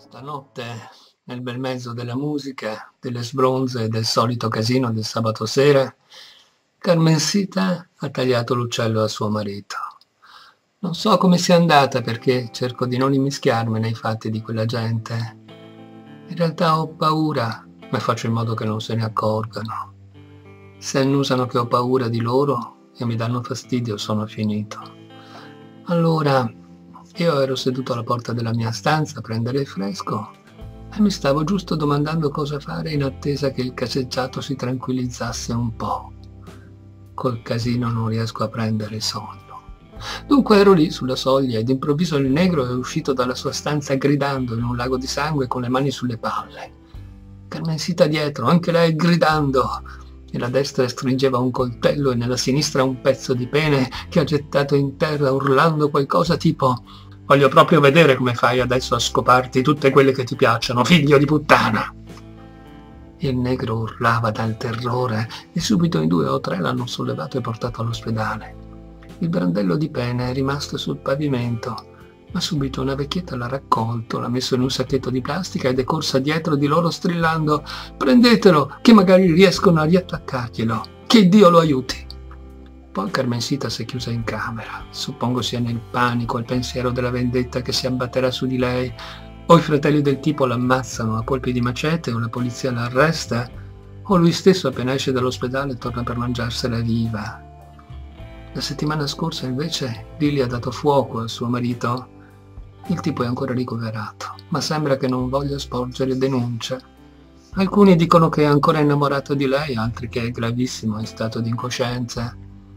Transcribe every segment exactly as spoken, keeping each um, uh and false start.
Stanotte, nel bel mezzo della musica, delle sbronze e del solito casino del sabato sera, Carmencita ha tagliato l'uccello a suo marito. Non so come sia andata perché cerco di non immischiarmi nei fatti di quella gente. In realtà ho paura, ma faccio in modo che non se ne accorgano. Se annusano che ho paura di loro e mi danno fastidio, sono finito. Allora, io ero seduto alla porta della mia stanza a prendere il fresco e mi stavo giusto domandando cosa fare in attesa che il caseggiato si tranquillizzasse un po'. Col casino non riesco a prendere sonno. Dunque ero lì sulla soglia ed improvviso il negro è uscito dalla sua stanza gridando in un lago di sangue con le mani sulle palle. Carmencita dietro, anche lei gridando. Nella destra stringeva un coltello e nella sinistra un pezzo di pene che ha gettato in terra urlando qualcosa tipo «Voglio proprio vedere come fai adesso a scoparti tutte quelle che ti piacciono, figlio di puttana!» Il negro urlava dal terrore e subito in due o tre l'hanno sollevato e portato all'ospedale. Il brandello di pene è rimasto sul pavimento, ma subito una vecchietta l'ha raccolto, l'ha messo in un sacchetto di plastica ed è corsa dietro di loro strillando «Prendetelo, che magari riescono a riattaccarglielo, che Dio lo aiuti!» Poi Carmencita si è chiusa in camera, suppongo sia nel panico al pensiero della vendetta che si abbatterà su di lei, o i fratelli del tipo l'ammazzano a colpi di macete o la polizia l'arresta, o lui stesso appena esce dall'ospedale torna per mangiarsela viva. La settimana scorsa invece Lily ha dato fuoco al suo marito. Il tipo è ancora ricoverato, ma sembra che non voglia sporgere denuncia. Alcuni dicono che è ancora innamorato di lei, altri che è gravissimo in stato di incoscienza.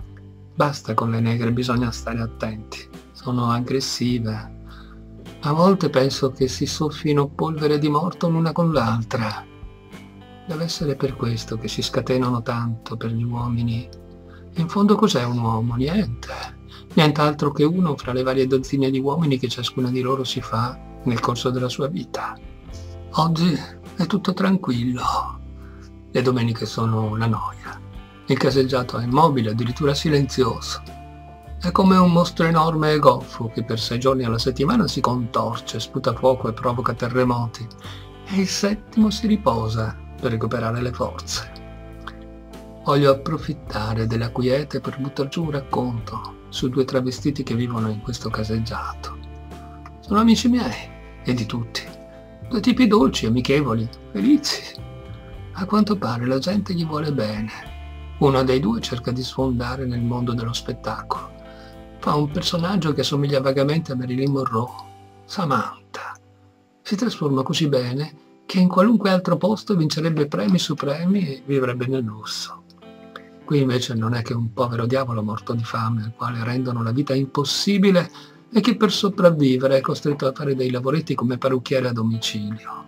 Basta con le negre, bisogna stare attenti. Sono aggressive. A volte penso che si soffino polvere di morto l'una con l'altra. Deve essere per questo che si scatenano tanto per gli uomini. In fondo cos'è un uomo? Niente. Nient'altro che uno fra le varie dozzine di uomini che ciascuna di loro si fa nel corso della sua vita. Oggi è tutto tranquillo. Le domeniche sono una noia. Il caseggiato è immobile, addirittura silenzioso. È come un mostro enorme e goffo che per sei giorni alla settimana si contorce, sputa fuoco e provoca terremoti. E il settimo si riposa per recuperare le forze. Voglio approfittare della quiete per buttar giù un racconto su due travestiti che vivono in questo caseggiato. Sono amici miei e di tutti. Due tipi dolci, amichevoli, felici. A quanto pare la gente gli vuole bene. Uno dei due cerca di sfondare nel mondo dello spettacolo. Fa un personaggio che assomiglia vagamente a Marilyn Monroe, Samantha. Si trasforma così bene che in qualunque altro posto vincerebbe premi su premi e vivrebbe nel lusso. Qui invece non è che un povero diavolo morto di fame al quale rendono la vita impossibile e che per sopravvivere è costretto a fare dei lavoretti come parrucchiere a domicilio.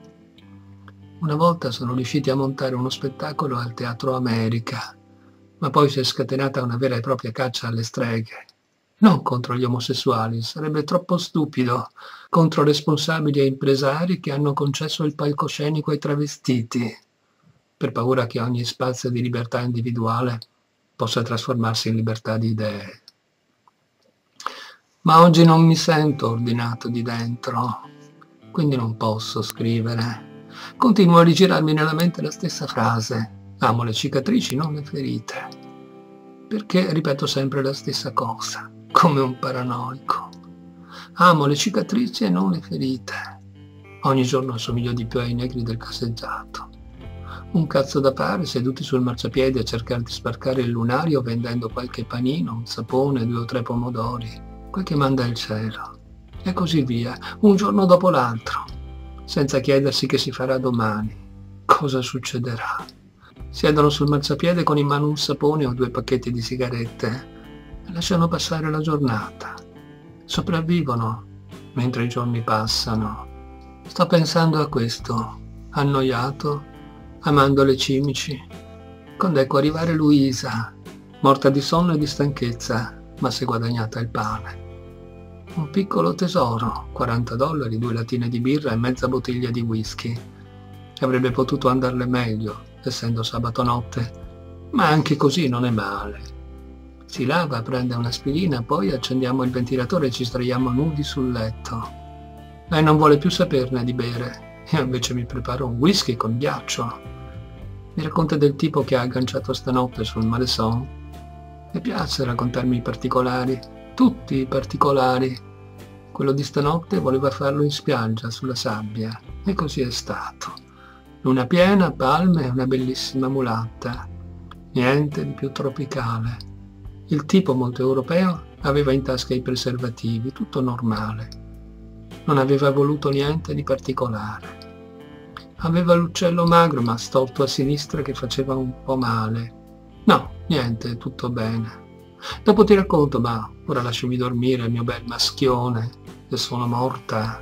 Una volta sono riusciti a montare uno spettacolo al Teatro America, ma poi si è scatenata una vera e propria caccia alle streghe. Non contro gli omosessuali, sarebbe troppo stupido, contro responsabili e impresari che hanno concesso il palcoscenico ai travestiti, per paura che ogni spazio di libertà individuale possa trasformarsi in libertà di idee. Ma oggi non mi sento ordinato di dentro, quindi non posso scrivere. Continuo a rigirarmi nella mente la stessa frase: amo le cicatrici, non le ferite. Perché ripeto sempre la stessa cosa, come un paranoico. Amo le cicatrici e non le ferite. Ogni giorno assomiglio di più ai negri del caseggiato. Un cazzo da fare seduti sul marciapiede a cercare di sbarcare il lunario vendendo qualche panino, un sapone, due o tre pomodori, quel che manda il cielo. E così via, un giorno dopo l'altro, senza chiedersi che si farà domani, cosa succederà. Siedono sul marciapiede con in mano un sapone o due pacchetti di sigarette e lasciano passare la giornata. Sopravvivono mentre i giorni passano. Sto pensando a questo, annoiato, amando le cimici, quando ecco arrivare Luisa, morta di sonno e di stanchezza, ma si è guadagnata il pane. Un piccolo tesoro, quaranta dollari, due lattine di birra e mezza bottiglia di whisky. Avrebbe potuto andarle meglio, essendo sabato notte, ma anche così non è male. Si lava, prende un'aspirina, poi accendiamo il ventilatore e ci sdraiamo nudi sul letto. Lei non vuole più saperne di bere. Io invece mi preparo un whisky con ghiaccio. Mi racconta del tipo che ha agganciato stanotte sul Malleson. Mi piace raccontarmi i particolari, tutti i particolari. Quello di stanotte voleva farlo in spiaggia, sulla sabbia, e così è stato. Luna piena, palme e una bellissima mulatta. Niente di più tropicale. Il tipo molto europeo aveva in tasca i preservativi, tutto normale. Non aveva voluto niente di particolare. Aveva l'uccello magro ma stolto a sinistra che faceva un po' male. No, niente, tutto bene. Dopo ti racconto, ma ora lasciami dormire, il mio bel maschione, che sono morta.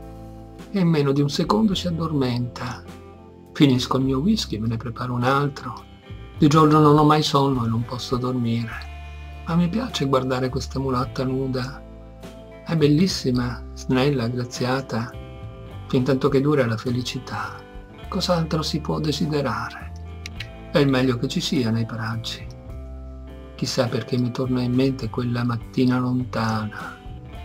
E in meno di un secondo si addormenta. Finisco il mio whisky, me ne preparo un altro. Di giorno non ho mai sonno e non posso dormire. Ma mi piace guardare questa mulatta nuda. È bellissima, snella, graziata, fin tanto che dura la felicità. Cos'altro si può desiderare? È il meglio che ci sia nei paraggi. Chissà perché mi torna in mente quella mattina lontana.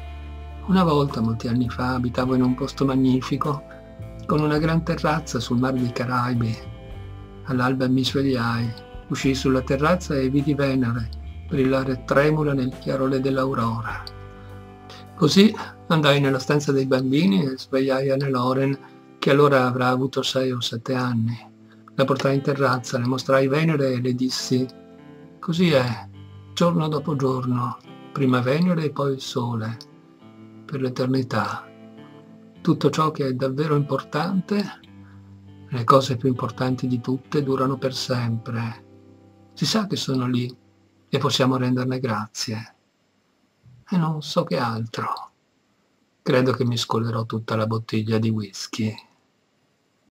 Una volta, molti anni fa, abitavo in un posto magnifico, con una gran terrazza sul mar dei Caraibi. All'alba mi svegliai, uscii sulla terrazza e vidi Venere brillare tremula nel chiarore dell'aurora. Così andai nella stanza dei bambini e svegliai Anne Loren, che allora avrà avuto sei o sette anni. La portai in terrazza, le mostrai Venere e le dissi: così è, giorno dopo giorno, prima Venere e poi il sole, per l'eternità. Tutto ciò che è davvero importante, le cose più importanti di tutte, durano per sempre. Si sa che sono lì e possiamo renderne grazie. E non so che altro. Credo che mi scolerò tutta la bottiglia di whisky.